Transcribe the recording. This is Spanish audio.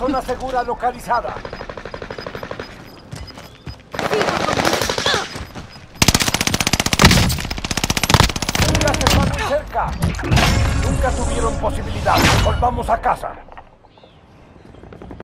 Zona segura localizada. Jungla está muy cerca. Nunca tuvieron posibilidad. Volvamos a casa.